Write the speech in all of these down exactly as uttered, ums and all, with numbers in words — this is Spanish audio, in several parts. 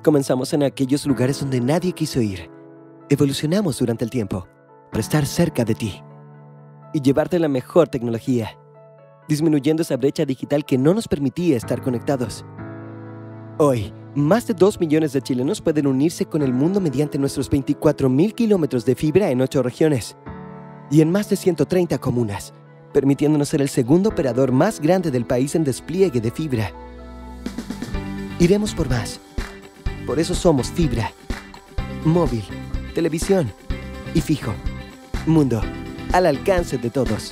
Comenzamos en aquellos lugares donde nadie quiso ir. Evolucionamos durante el tiempo para estar cerca de ti y llevarte la mejor tecnología, disminuyendo esa brecha digital que no nos permitía estar conectados. Hoy, más de dos millones de chilenos pueden unirse con el mundo mediante nuestros veinticuatro mil kilómetros de fibra en ocho regiones y en más de ciento treinta comunas, permitiéndonos ser el segundo operador más grande del país en despliegue de fibra. Iremos por más. Por eso somos fibra, móvil, televisión y fijo. Mundo, al alcance de todos.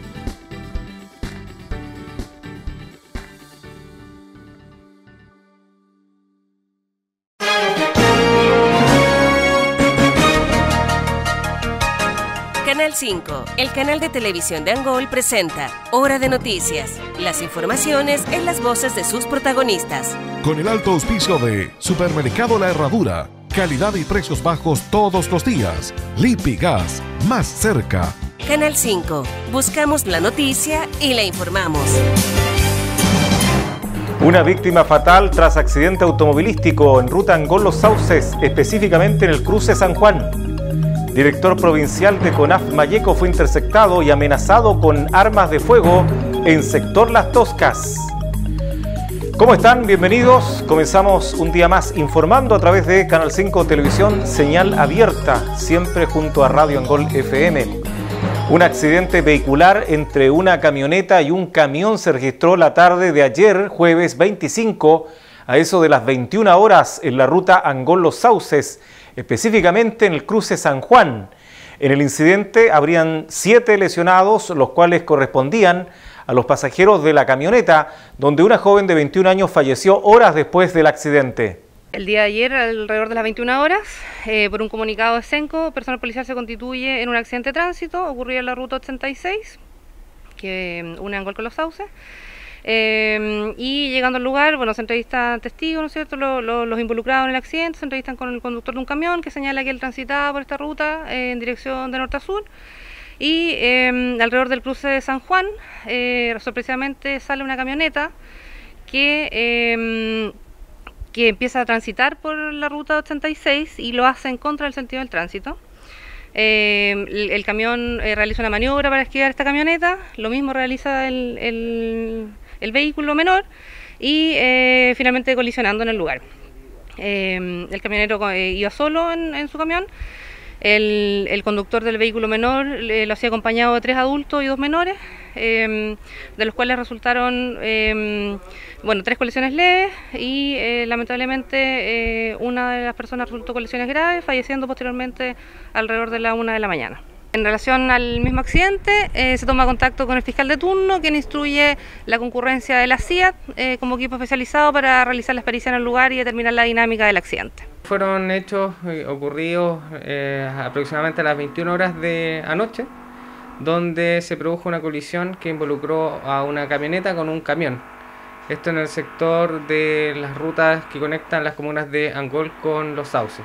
Canal cinco, el canal de televisión de Angol, presenta Hora de Noticias. Las informaciones en las voces de sus protagonistas. Con el alto auspicio de Supermercado La Herradura. Calidad y precios bajos todos los días. Lipigas, más cerca. Canal cinco, buscamos la noticia y la informamos. Una víctima fatal tras accidente automovilístico en ruta Angol Los Sauces, específicamente en el cruce San Juan. Director provincial de CONAF Malleco fue interceptado y amenazado con armas de fuego en sector Las Toscas. ¿Cómo están? Bienvenidos. Comenzamos un día más informando a través de Canal cinco Televisión, señal abierta, siempre junto a Radio Angol F M. Un accidente vehicular entre una camioneta y un camión se registró la tarde de ayer, jueves veinticinco, a eso de las veintiuna horas en la ruta Angol Los Sauces, específicamente en el cruce San Juan. En el incidente habrían siete lesionados, los cuales correspondían a los pasajeros de la camioneta, donde una joven de veintiún años falleció horas después del accidente. El día de ayer, alrededor de las veintiuna horas, eh, por un comunicado de SENCO, personal policial se constituye en un accidente de tránsito ocurrido en la ruta ochenta y seis, que une Angol con Los Sauces. Eh, y llegando al lugar, bueno, se entrevistan testigos, ¿no es cierto?, los, los, los involucrados en el accidente, se entrevistan con el conductor de un camión que señala que él transitaba por esta ruta eh, en dirección de norte a sur, y eh, alrededor del cruce de San Juan, eh, sorpresivamente sale una camioneta que, eh, que empieza a transitar por la ruta ochenta y seis y lo hace en contra del sentido del tránsito. Eh, el, el camión eh, realiza una maniobra para esquivar esta camioneta, lo mismo realiza el, el, el vehículo menor y eh, finalmente colisionando en el lugar. Eh, el camionero eh, iba solo en, en su camión, el, el conductor del vehículo menor eh, lo hacía acompañado de tres adultos y dos menores, eh, de los cuales resultaron eh, bueno, tres colisiones leves y eh, lamentablemente eh, una de las personas resultó con lesiones graves, falleciendo posteriormente alrededor de la una de la mañana. En relación al mismo accidente, eh, se toma contacto con el fiscal de turno, quien instruye la concurrencia de la C I A T eh, como equipo especializado para realizar las pericias en el lugar y determinar la dinámica del accidente. Fueron hechos eh, ocurridos eh, aproximadamente a las veintiuna horas de anoche, donde se produjo una colisión que involucró a una camioneta con un camión. Esto en el sector de las rutas que conectan las comunas de Angol con Los Sauces.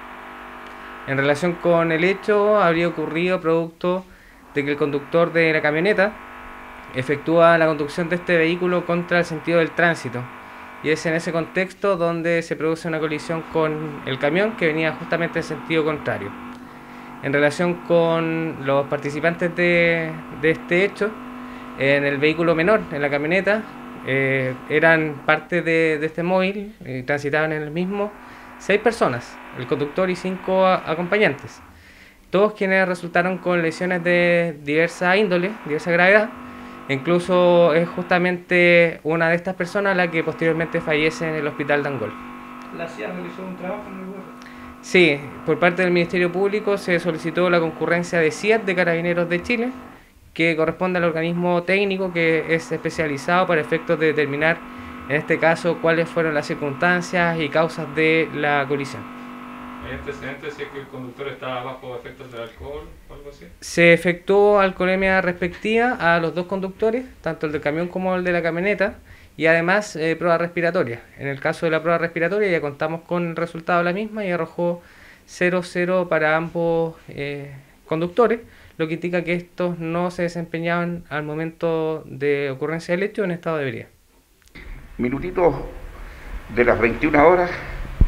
En relación con el hecho, habría ocurrido producto de que el conductor de la camioneta efectúa la conducción de este vehículo contra el sentido del tránsito. Y es en ese contexto donde se produce una colisión con el camión que venía justamente en sentido contrario. En relación con los participantes de, de este hecho, en el vehículo menor, en la camioneta, eh, eran parte de, de este móvil, eh, transitaban en el mismo seis personas, el conductor y cinco a, acompañantes, todos quienes resultaron con lesiones de diversa índole, diversa gravedad. Incluso es justamente una de estas personas la que posteriormente fallece en el hospital de Angol. ¿La C I A realizó un trabajo en el lugar? Sí, por parte del Ministerio Público se solicitó la concurrencia de C I A T de Carabineros de Chile, que corresponde al organismo técnico que es especializado para efectos de determinar, en este caso, cuáles fueron las circunstancias y causas de la colisión. ¿Hay antecedentes si es que el conductor estaba bajo efectos del alcohol o algo así? Se efectuó alcoholemia respectiva a los dos conductores, tanto el del camión como el de la camioneta, y además eh, prueba respiratoria. En el caso de la prueba respiratoria ya contamos con el resultado de la misma y arrojó cero cero para ambos eh, conductores, lo que indica que estos no se desempeñaban al momento de ocurrencia del hecho en estado de ebriedad. Minutitos de las veintiuna horas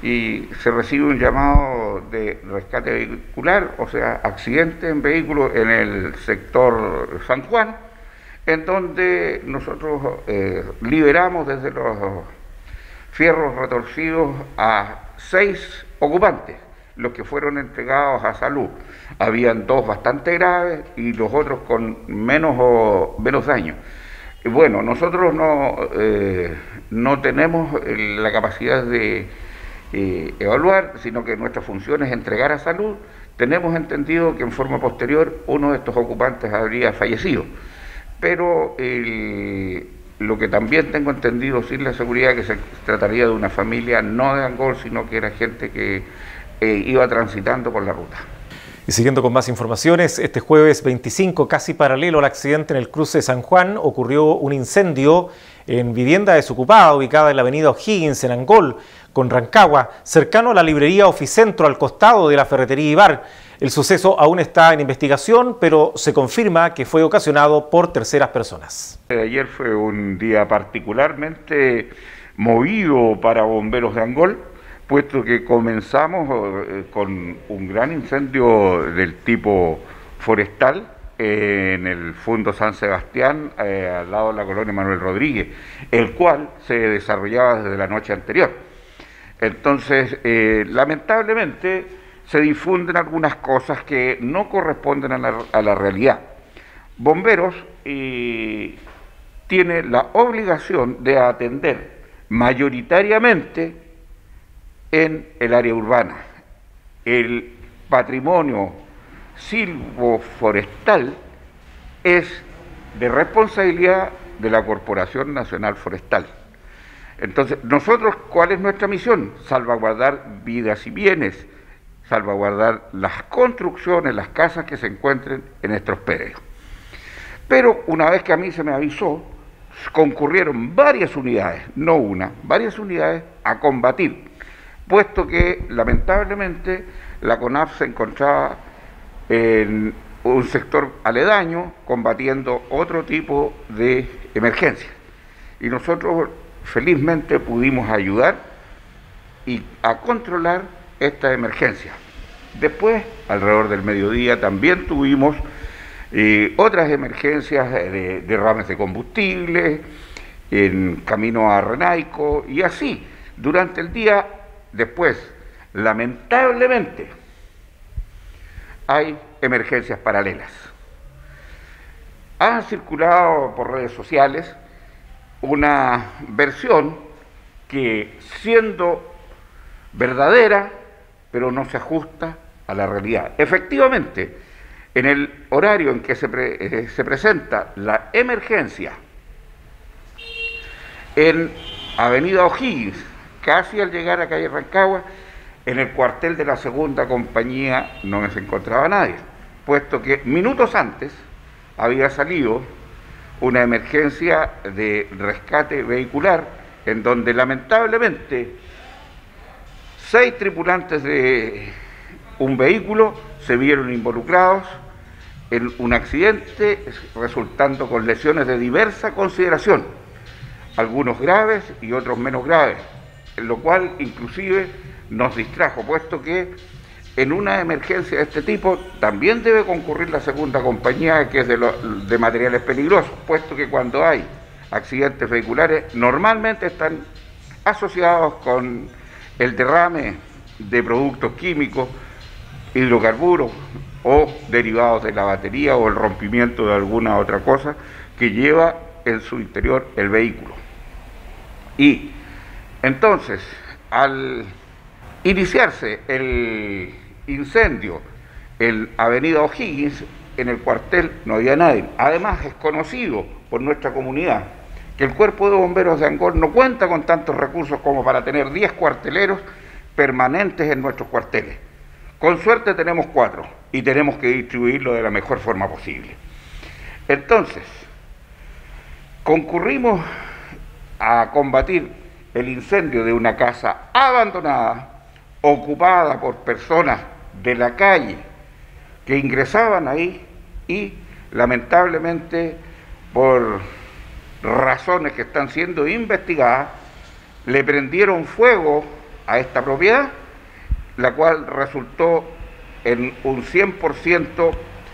y se recibe un llamado de rescate vehicular, o sea, accidente en vehículo en el sector San Juan, en donde nosotros eh, liberamos desde los fierros retorcidos a seis ocupantes, los que fueron entregados a salud. Habían dos bastante graves y los otros con menos, o, menos daño. Y bueno, nosotros no, eh, no tenemos la capacidad de eh, evaluar, sino que nuestra función es entregar a salud. Tenemos entendido que en forma posterior uno de estos ocupantes habría fallecido, pero el, lo que también tengo entendido sin la seguridad que se trataría de una familia no de Angol, sino que era gente que eh, iba transitando por la ruta. Y siguiendo con más informaciones, este jueves veinticinco, casi paralelo al accidente en el cruce de San Juan, ocurrió un incendio en vivienda desocupada ubicada en la avenida O'Higgins, en Angol, con Rancagua, cercano a la librería Oficentro, al costado de la ferretería Ibar. El suceso aún está en investigación, pero se confirma que fue ocasionado por terceras personas. Ayer fue un día particularmente movido para bomberos de Angol, puesto que comenzamos eh, con un gran incendio del tipo forestal eh, en el Fundo San Sebastián, eh, al lado de la colonia Manuel Rodríguez, el cual se desarrollaba desde la noche anterior. Entonces, eh, lamentablemente, se difunden algunas cosas que no corresponden a la, a la realidad. Bomberos eh, tiene la obligación de atender mayoritariamente en el área urbana. El patrimonio silvoforestal es de responsabilidad de la Corporación Nacional Forestal. Entonces, nosotros, ¿cuál es nuestra misión? Salvaguardar vidas y bienes, salvaguardar las construcciones, las casas que se encuentren en estos predios. Pero una vez que a mí se me avisó, concurrieron varias unidades, no una, varias unidades a combatir, puesto que lamentablemente la CONAF se encontraba en un sector aledaño combatiendo otro tipo de emergencia. Y nosotros felizmente pudimos ayudar y a controlar esta emergencia. Después, alrededor del mediodía, también tuvimos eh, otras emergencias de derrames de combustible, en camino a Renaico, y así, durante el día. Después, lamentablemente, hay emergencias paralelas. Ha circulado por redes sociales una versión que, siendo verdadera, pero no se ajusta a la realidad. Efectivamente, en el horario en que se, pre, eh, se presenta la emergencia en Avenida O'Higgins, casi al llegar a calle Rancagua, en el cuartel de la segunda compañía no se encontraba nadie, puesto que minutos antes había salido una emergencia de rescate vehicular, en donde lamentablemente seis tripulantes de un vehículo se vieron involucrados en un accidente, resultando con lesiones de diversa consideración, algunos graves y otros menos graves, lo cual inclusive nos distrajo, puesto que en una emergencia de este tipo también debe concurrir la segunda compañía, que es de, lo, de materiales peligrosos, puesto que cuando hay accidentes vehiculares normalmente están asociados con el derrame de productos químicos, hidrocarburos o derivados de la batería o el rompimiento de alguna otra cosa que lleva en su interior el vehículo. Y entonces, al iniciarse el incendio en Avenida O'Higgins, en el cuartel no había nadie. Además, es conocido por nuestra comunidad que el Cuerpo de Bomberos de Angol no cuenta con tantos recursos como para tener diez cuarteleros permanentes en nuestros cuarteles. Con suerte tenemos cuatro y tenemos que distribuirlo de la mejor forma posible. Entonces, concurrimos a combatir el incendio de una casa abandonada, ocupada por personas de la calle que ingresaban ahí y lamentablemente por razones que están siendo investigadas le prendieron fuego a esta propiedad, la cual resultó en un cien por ciento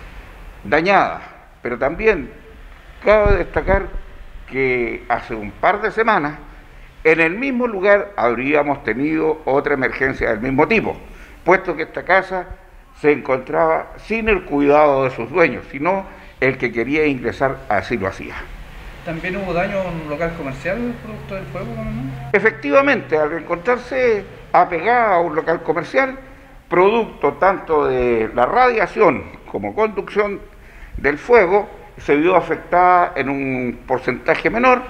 dañada. Pero también cabe destacar que hace un par de semanas en el mismo lugar habríamos tenido otra emergencia del mismo tipo, puesto que esta casa se encontraba sin el cuidado de sus dueños, sino el que quería ingresar así lo hacía. ¿También hubo daño a un local comercial producto del fuego, ¿no? Efectivamente, al encontrarse apegada a un local comercial, producto tanto de la radiación como conducción del fuego, se vio afectada en un porcentaje menor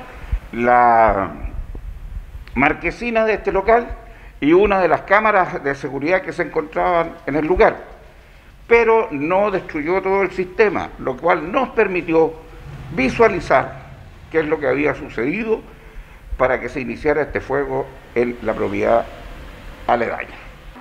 la marquesina de este local y una de las cámaras de seguridad que se encontraban en el lugar, pero no destruyó todo el sistema, lo cual nos permitió visualizar qué es lo que había sucedido para que se iniciara este fuego en la propiedad aledaña.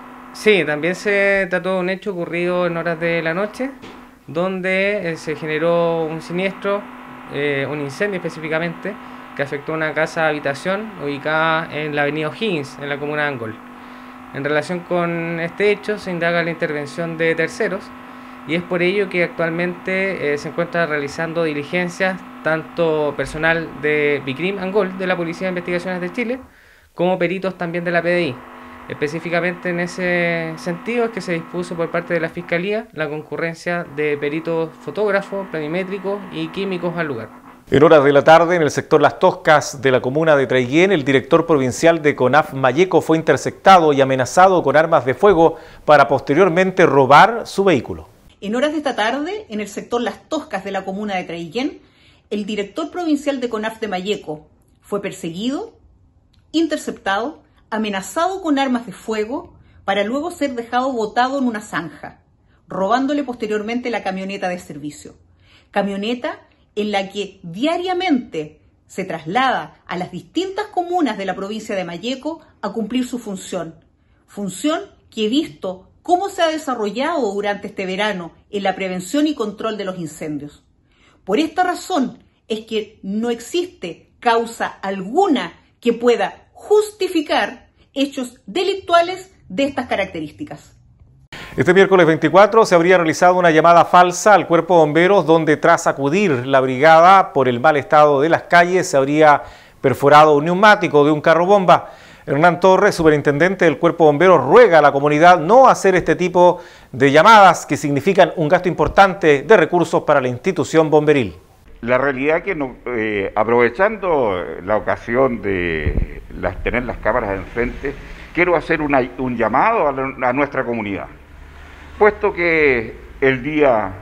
Sí, también se trató de un hecho ocurrido en horas de la noche, donde eh, se generó un siniestro, eh, un incendio específicamente, que afectó una casa habitación ubicada en la avenida O'Higgins, en la comuna de Angol. En relación con este hecho se indaga la intervención de terceros y es por ello que actualmente eh, se encuentra realizando diligencias tanto personal de Bicrim Angol, de la Policía de Investigaciones de Chile, como peritos también de la P D I. Específicamente en ese sentido es que se dispuso por parte de la Fiscalía la concurrencia de peritos fotógrafos, planimétricos y químicos al lugar. En horas de la tarde, en el sector Las Toscas de la comuna de Traiguén, el director provincial de CONAF Malleco fue interceptado y amenazado con armas de fuego para posteriormente robar su vehículo. En horas de esta tarde, en el sector Las Toscas de la comuna de Traiguén, el director provincial de CONAF de Malleco fue perseguido, interceptado, amenazado con armas de fuego para luego ser dejado botado en una zanja, robándole posteriormente la camioneta de servicio. Camioneta en la que diariamente se traslada a las distintas comunas de la provincia de Malleco a cumplir su función. Función que he visto cómo se ha desarrollado durante este verano en la prevención y control de los incendios. Por esta razón es que no existe causa alguna que pueda justificar hechos delictuales de estas características. Este miércoles veinticuatro se habría realizado una llamada falsa al Cuerpo de Bomberos donde tras acudir la brigada por el mal estado de las calles se habría perforado un neumático de un carro bomba. Hernán Torres, superintendente del Cuerpo de Bomberos, ruega a la comunidad no hacer este tipo de llamadas que significan un gasto importante de recursos para la institución bomberil. La realidad que no, eh, aprovechando la ocasión de las, tener las cámaras enfrente, quiero hacer una, un llamado a, la, a nuestra comunidad, puesto que el día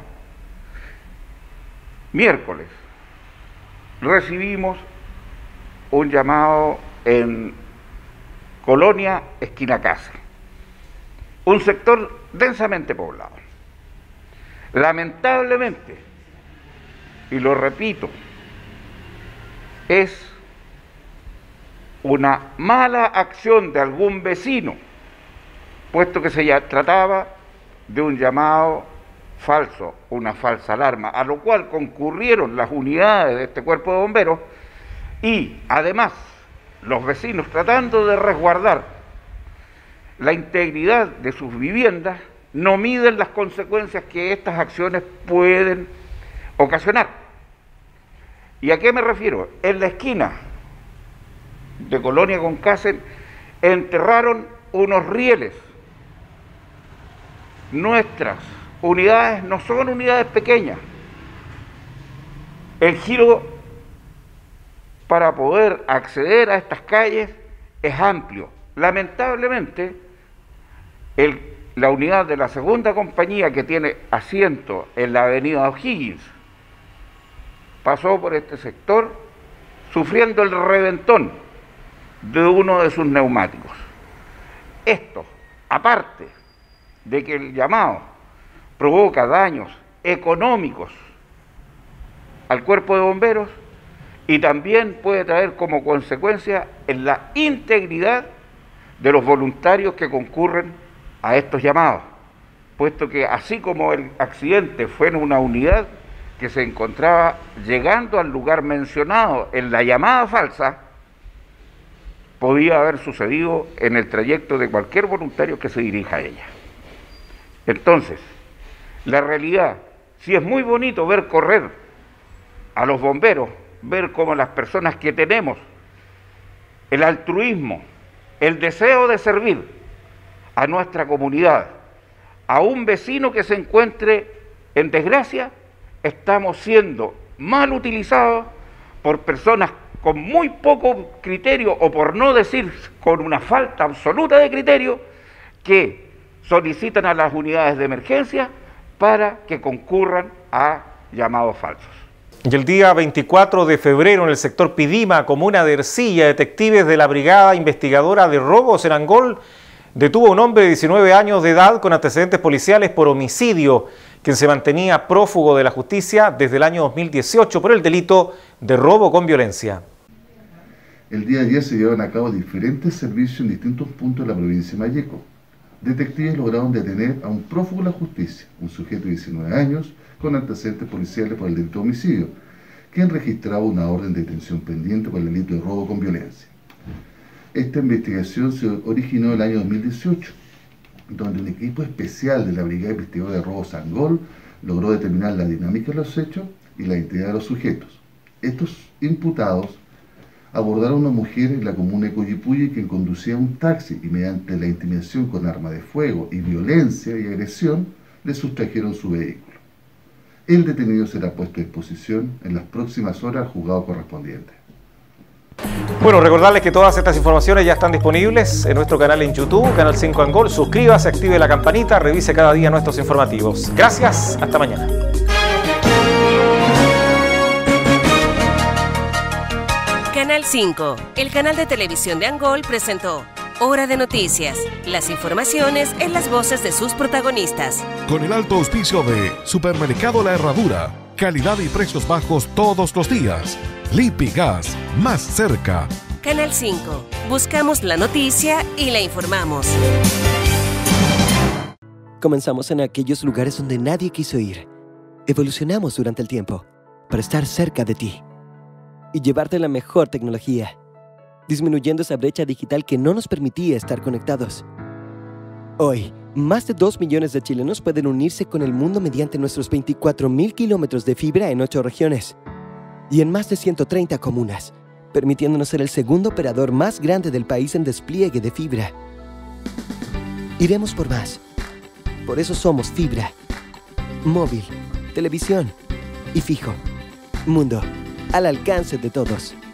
miércoles recibimos un llamado en Colonia Esquina Casa, un sector densamente poblado. Lamentablemente, y lo repito, es una mala acción de algún vecino, puesto que se ya trataba de un llamado falso, una falsa alarma, a lo cual concurrieron las unidades de este cuerpo de bomberos y además los vecinos, tratando de resguardar la integridad de sus viviendas, no miden las consecuencias que estas acciones pueden ocasionar. ¿Y a qué me refiero? En la esquina de Colonia con Cáceres enterraron unos rieles. Nuestras unidades no son unidades pequeñas. El giro para poder acceder a estas calles es amplio. Lamentablemente, el, la unidad de la segunda compañía que tiene asiento en la avenida O'Higgins pasó por este sector sufriendo el reventón de uno de sus neumáticos. Esto, aparte de que el llamado provoca daños económicos al cuerpo de bomberos y también puede traer como consecuencia en la integridad de los voluntarios que concurren a estos llamados, puesto que así como el accidente fue en una unidad que se encontraba llegando al lugar mencionado en la llamada falsa, podía haber sucedido en el trayecto de cualquier voluntario que se dirija a ella. Entonces, la realidad, sí es muy bonito ver correr a los bomberos, ver cómo las personas que tenemos el altruismo, el deseo de servir a nuestra comunidad, a un vecino que se encuentre en desgracia, estamos siendo mal utilizados por personas con muy poco criterio, o por no decir con una falta absoluta de criterio, que solicitan a las unidades de emergencia para que concurran a llamados falsos. Y el día veinticuatro de febrero, en el sector Pidima, comuna de Ercilla, detectives de la Brigada Investigadora de Robos en Angol detuvo a un hombre de diecinueve años de edad con antecedentes policiales por homicidio, quien se mantenía prófugo de la justicia desde el año dos mil dieciocho por el delito de robo con violencia. El día de ayer se llevaron a cabo diferentes servicios en distintos puntos de la provincia de Malleco. Detectives lograron detener a un prófugo de la justicia, un sujeto de diecinueve años, con antecedentes policiales por el delito de homicidio, quien registraba una orden de detención pendiente por el delito de robo con violencia. Esta investigación se originó en el año dos mil dieciocho, donde un equipo especial de la Brigada Investigadora de Robos Angol logró determinar la dinámica de los hechos y la identidad de los sujetos. Estos imputados abordaron a una mujer en la comuna de Coyipulli quien conducía un taxi y mediante la intimidación con arma de fuego y violencia y agresión le sustrajeron su vehículo. El detenido será puesto a disposición en las próximas horas al juzgado correspondiente. Bueno, recordarles que todas estas informaciones ya están disponibles en nuestro canal en YouTube, Canal cinco Angol. Suscríbase, active la campanita, revise cada día nuestros informativos. Gracias, hasta mañana. Canal cinco, el canal de televisión de Angol, presentó Hora de Noticias. Las informaciones en las voces de sus protagonistas. Con el alto auspicio de Supermercado La Herradura. Calidad y precios bajos todos los días. Lipigas, más cerca. Canal cinco, buscamos la noticia y la informamos. Comenzamos en aquellos lugares donde nadie quiso ir. Evolucionamos durante el tiempo para estar cerca de ti y llevarte la mejor tecnología, disminuyendo esa brecha digital que no nos permitía estar conectados. Hoy, más de dos millones de chilenos pueden unirse con el mundo mediante nuestros veinticuatro mil kilómetros de fibra en ocho regiones y en más de ciento treinta comunas, permitiéndonos ser el segundo operador más grande del país en despliegue de fibra. Iremos por más. Por eso somos fibra, móvil, televisión y fijo. Mundo al alcance de todos.